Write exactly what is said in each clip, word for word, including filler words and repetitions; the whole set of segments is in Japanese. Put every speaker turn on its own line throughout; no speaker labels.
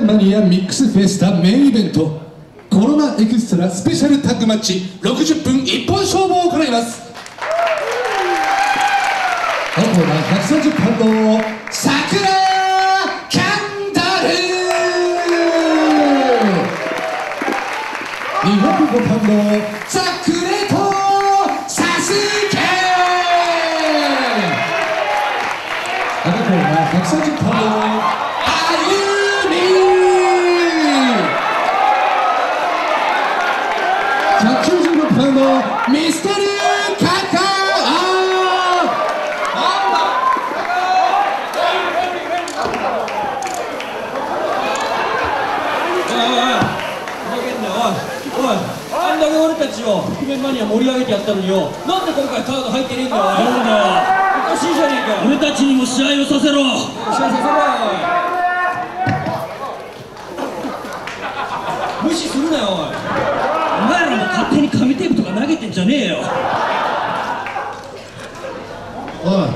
マニアミックスフェスタメインイベントコロナエクストラスペシャルタッグマッチろくじゅっぷん一本勝負を行います。コーナーひゃくさんじゅうパウンドさくらキャンドルにひゃくごパウンドザクレとサスケ赤コーナーひゃくさんじゅうパウンドあゆみひゃくきゅうじゅうろくパウンドミステリーカカ
あんだけ俺たちを覆面マニア盛り上げてやったのによ、なんで今回カード入ってねえんだよ。なんだよ、おかしいじゃねえか。俺たちにも試合をさせろ。試合させろよ。無視するなよおい。お前らも勝手に紙テープとか投げてんじゃねえよ。
おい、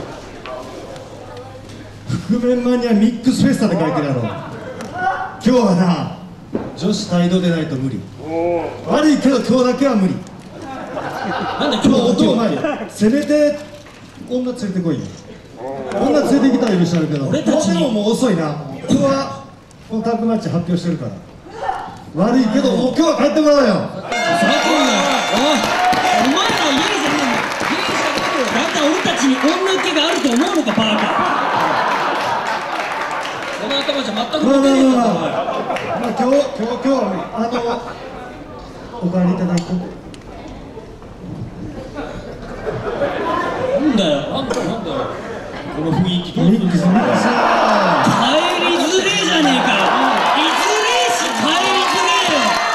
覆面マニアミックスフェスタって書いてるやろ。今日はな、女子帯同でないと無理。悪いけど今日だけは無理。
なんで今日だけは。
せめて女連れてこいよ。女連れてきたら許してあるけど、俺たちにももう遅いな。今日はこのタッグマッチ発表してるから。悪いけどもう今日は帰ってもらうよ。
ふざけんなよ。おい、お前ら家じゃねえんだ。家じゃねえよ。だったら俺たちに女気があると思うのかバカ。この頭じゃ全く持てねえんだぞお前。
まあ今日今日今日あのお帰りいただいて。
なんだよ、なんだよ、なんだよ。この雰囲気どうするんですか。帰りづれえじゃねえか。いずれえし帰りづれえよ。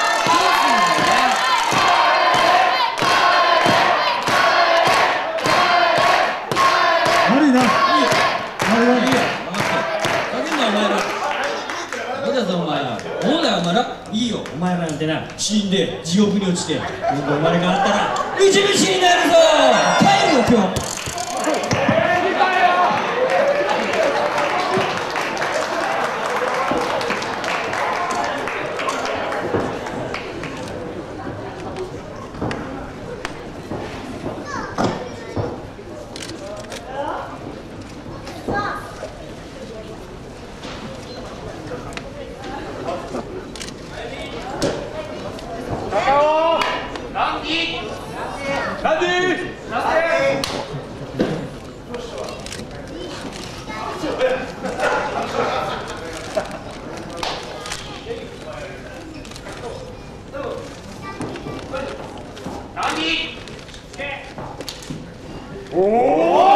悪いな。悪いな。
いいよ、お前らなんてな、死んで地獄に落ちて、今度生まれ変わったらムチムチになるぞ。帰るよ今日。
ランディーおお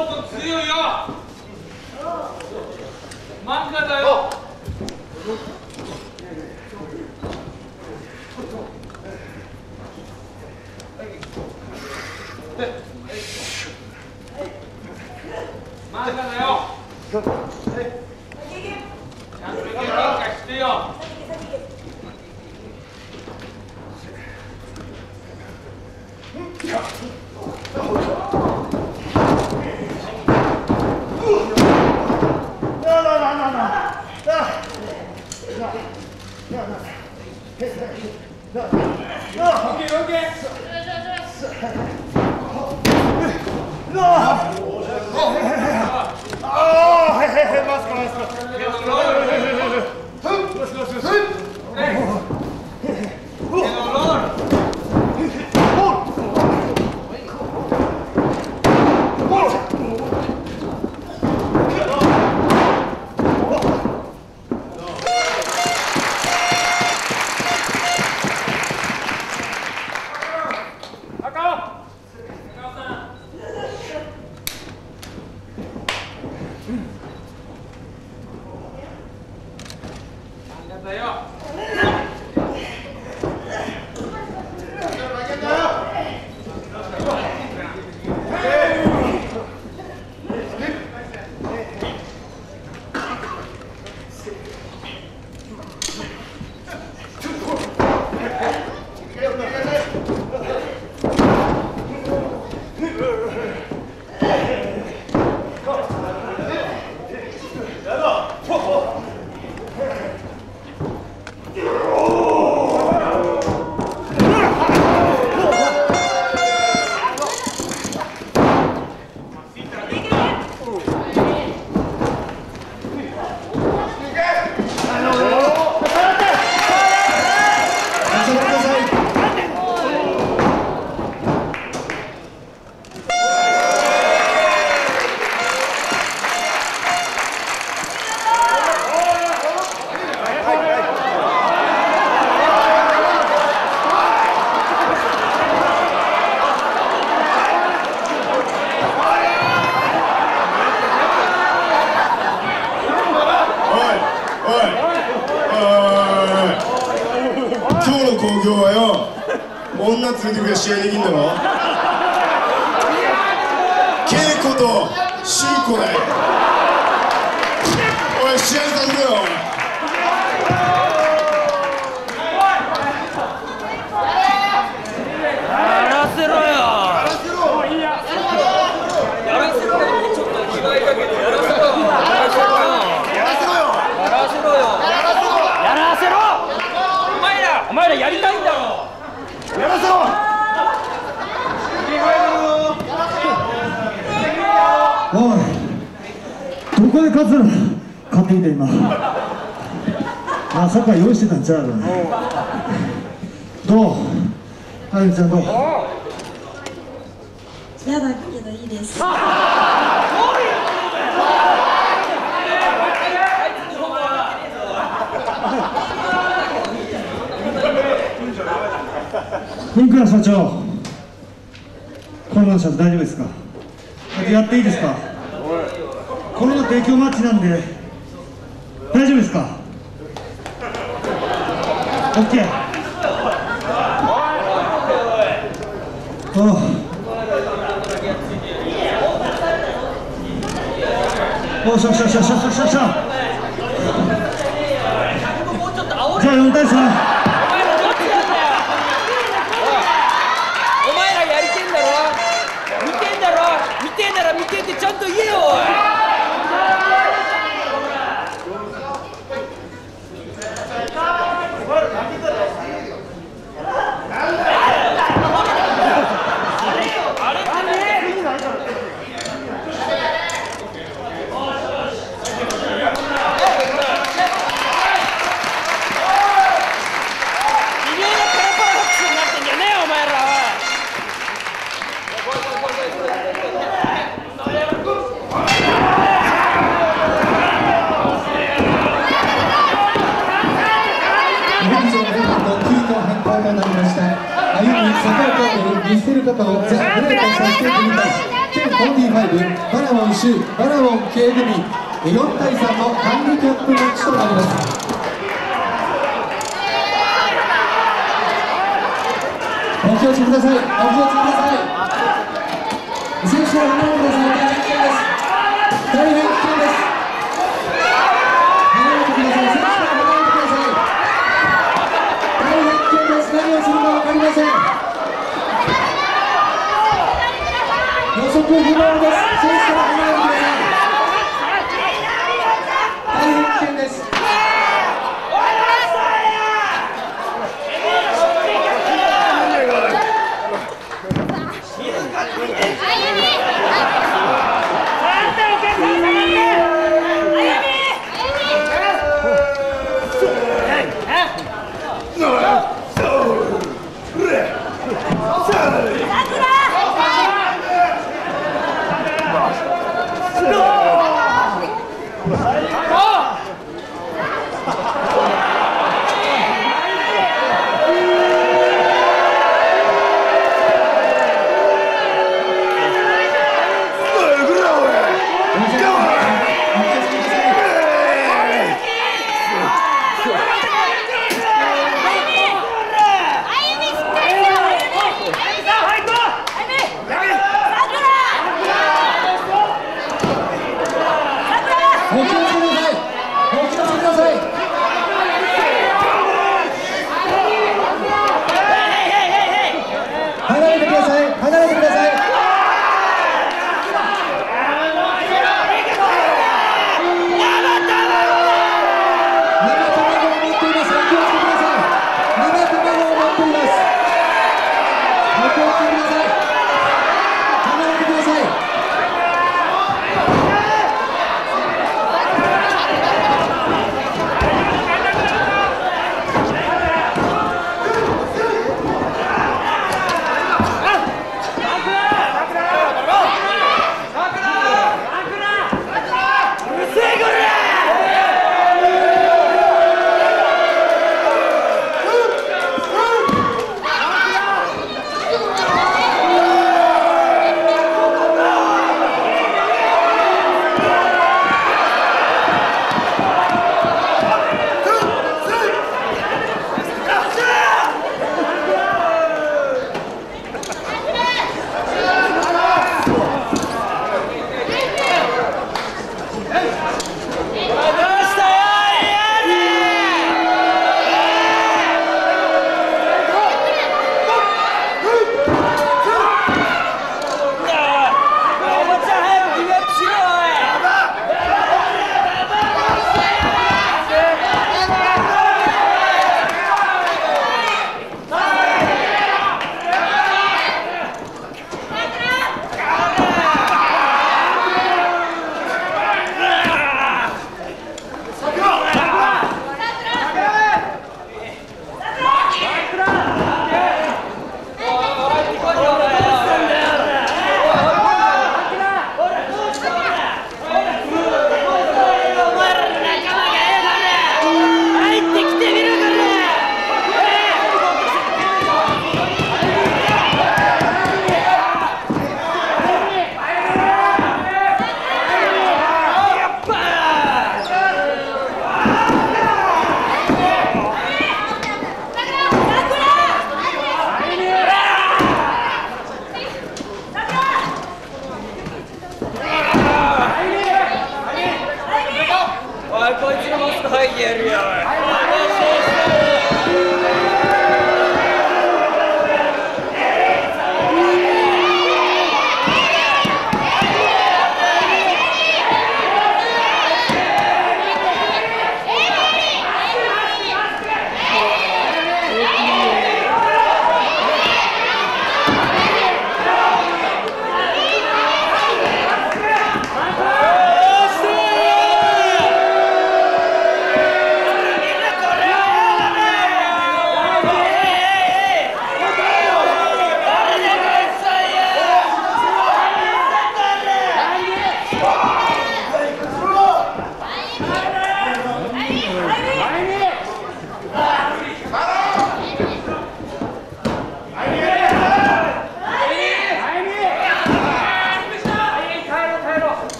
っと強いよ。漫画だよ。漫画だよ。ちゃんと喧嘩してよ。
女連れてくれ試合できんだろ。稽古とシューコだよ。おい試合させろよ。
やらせろよ。やらせろ。やらせろよ。ちょっと着替えかけてやらせろよ。やらせろよ。やらせろよ。やらせろよ。やらせろ。お前らお前らやりたいんだろ。やらせろ。
おい、どこで勝つの勝ってきた今。まさか用意してたんちゃうの。どうはるみちゃんどう。
嫌だけどいいです。
文倉社長、コロナ社長大丈夫ですか。あとやっていいですか。コロナ提供マッチなんで大丈夫ですか。オッケー。おう、おう、しゃしゃしゃしゃしゃしゃしゃ。じゃあよんたいさん。
見てってちゃんと言えよ。おい
見せる方をぜひプレーとさせていただきます。 ファイブバラモン州バラモン K 組よんたいさんのハンディキャップマッチとなります。お気をつけください。お気をつけください。選手から離れてください。大変危険です。大変危険です。離れてください。選手から離れてください。大変危険です。何をするか分かりません。予測不能です。選手から離れてください。大変危険です。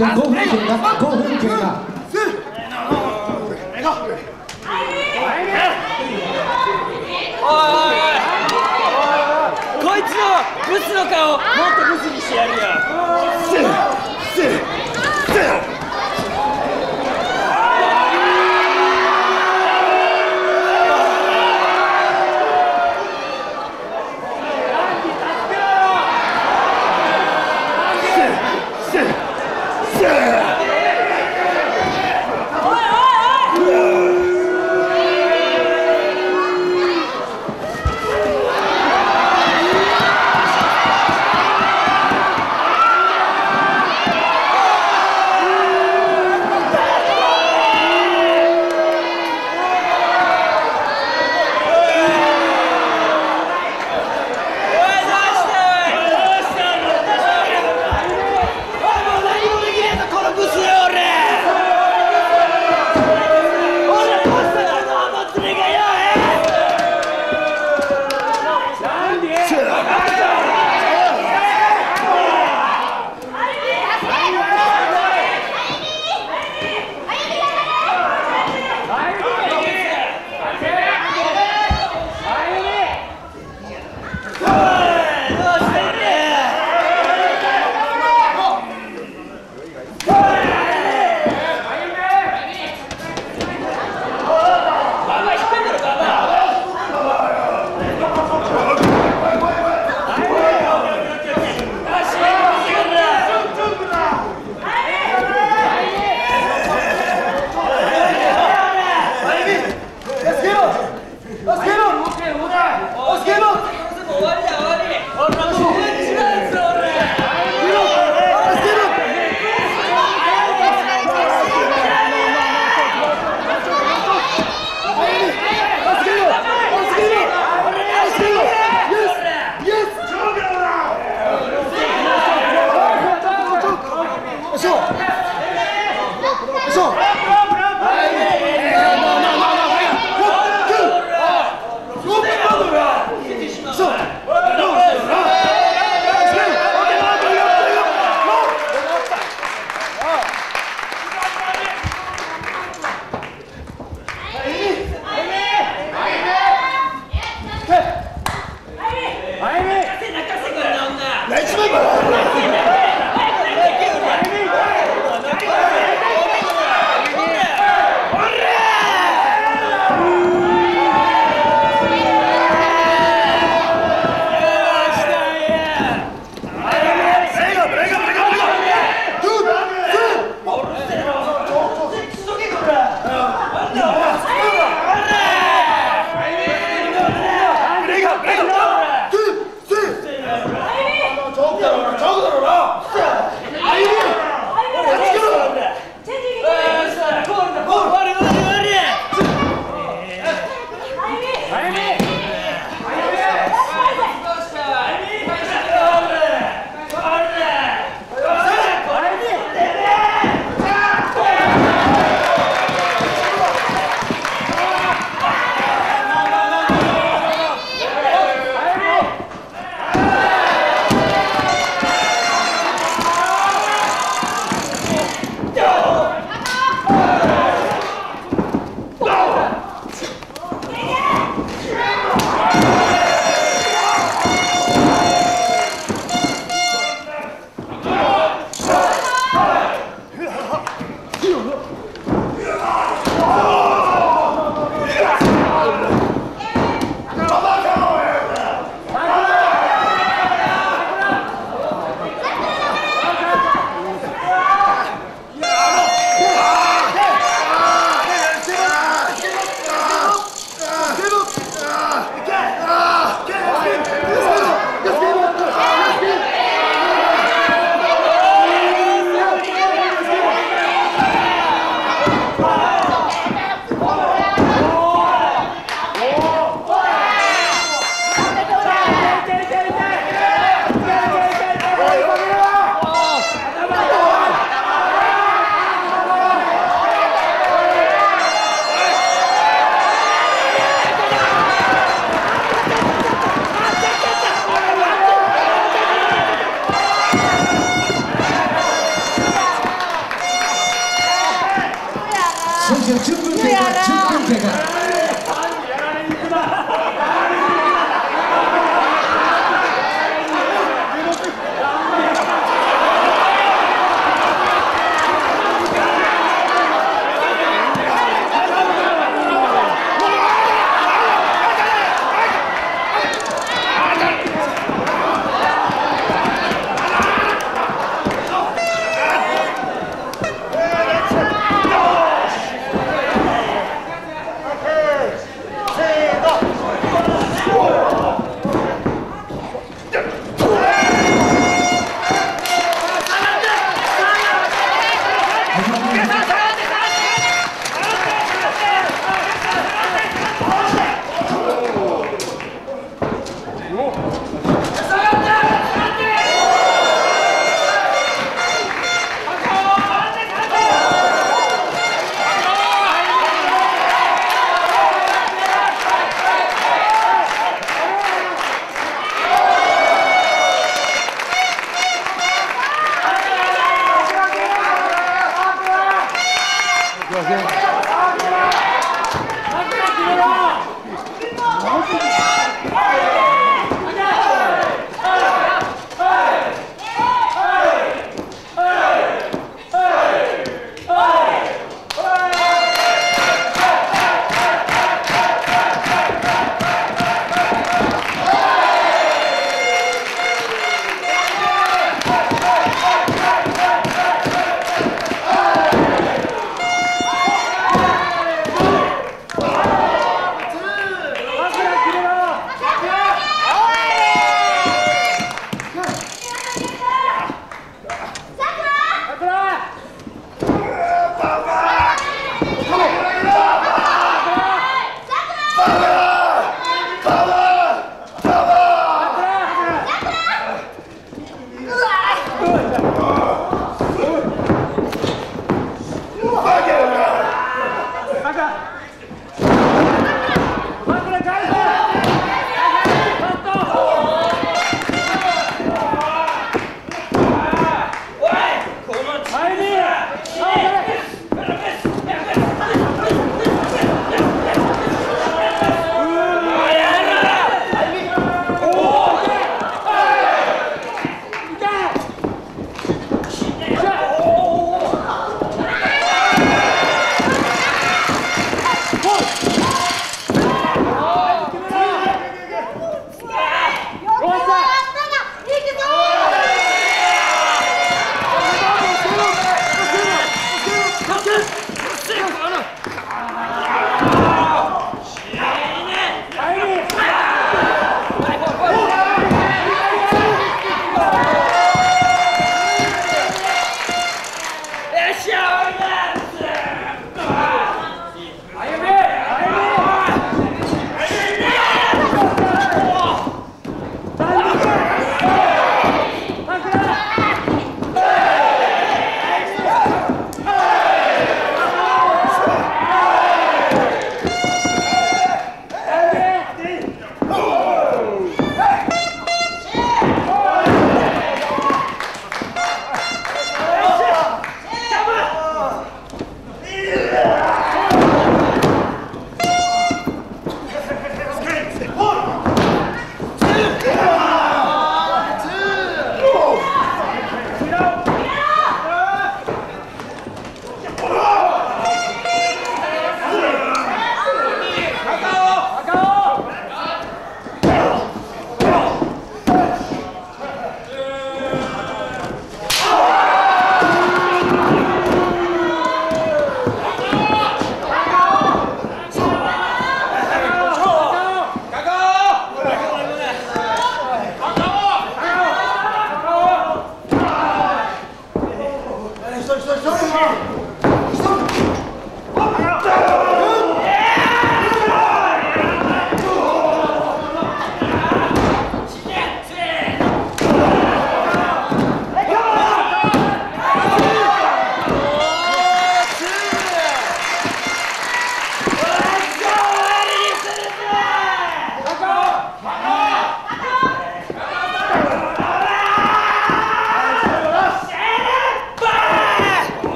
間ごふん経過ごふん経過
こいつのブスの顔もっとブスにしてやるよ。
こ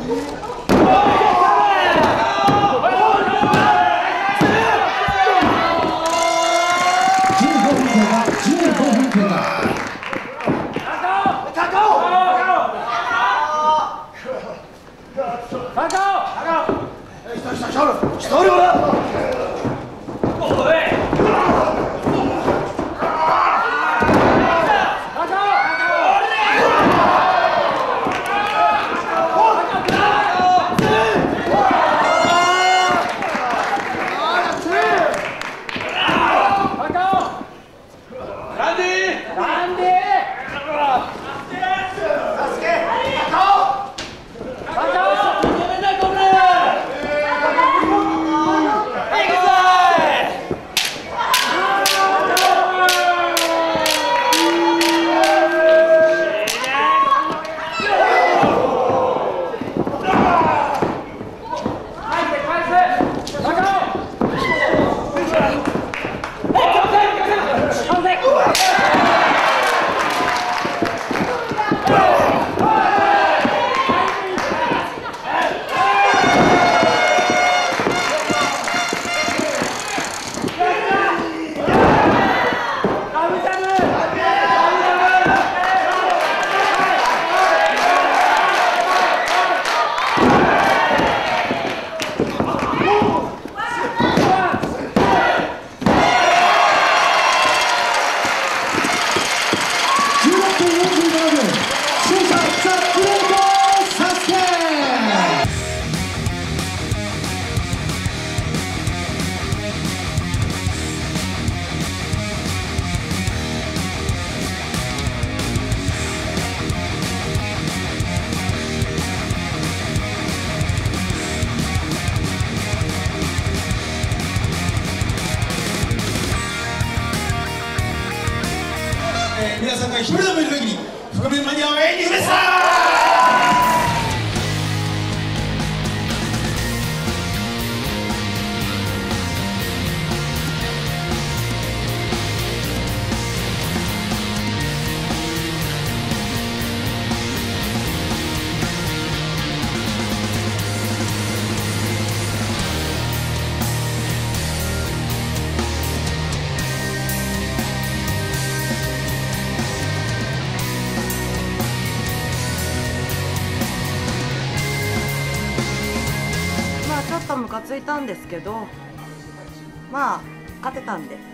皆さんが一人でもいる限り覆面マニアは永遠に不滅だ。
ちょっとムカついたんですけど、まあ勝てたんで、はい、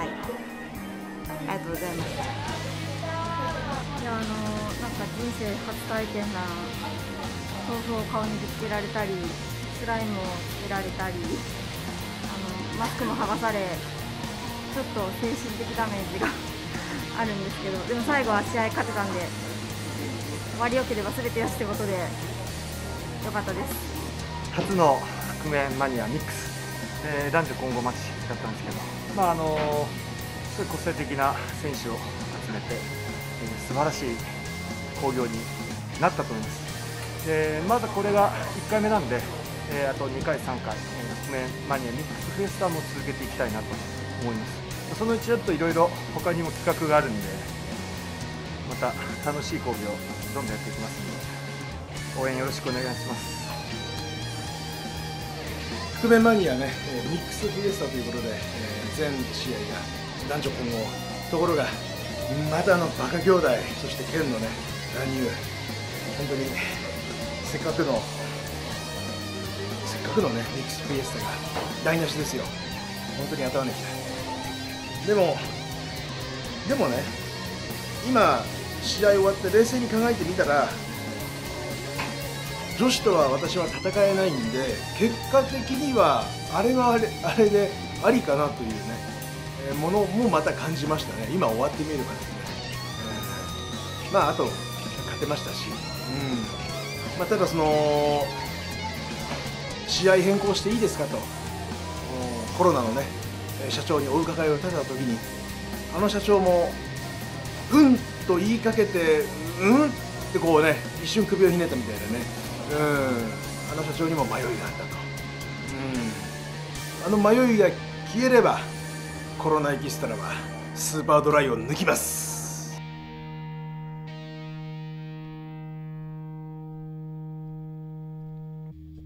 ありがとうございます。
いや、あのなんか人生初体験な豆腐を顔にぶつけられたり、スライムをつけられたり、あのマスクも剥がされ、ちょっと精神的ダメージがあるんですけど、でも最後は試合勝てたんで、割りよければ全てよしってことでよかったです。
初の覆面マニアミックス、えー、男女混合マッチだったんですけど、まああのすごい個性的な選手を集めて、えー、素晴らしい興行になったと思います。でまだこれがいっかいめなんで、えー、あとにかいさんかい、えー、覆面マニアミックスフェスタも続けていきたいなと思います。そのうちちょっといろいろ他にも企画があるんで、また楽しい興行をどんどんやっていきますので、応援よろしくお願いします。
覆面マニアね、えー、ミックスフィエスタということで、えー、全試合が男女混合、ところがまたあのバカ兄弟、そして剣のね乱入、本当にせっかくのせっかくのねミックスフィエスタが台無しですよ。本当に頭にきた。でもでもね、今試合終わって冷静に考えてみたら、女子とは私は戦えないんで、結果的にはあれはあれあれでありかなというね、えー、ものもまた感じましたね。今終わってみればですね、えー、まああと勝てましたし、うんまあ、ただその試合変更していいですかとコロナのね社長にお伺いを立てた時に、あの社長もうんと言いかけてうんってこうね一瞬首をひねったみたいなね。うん、あの社長にも迷いがあったと、うん、あの迷いが消えればコロナエキストラはスーパードライを抜きます。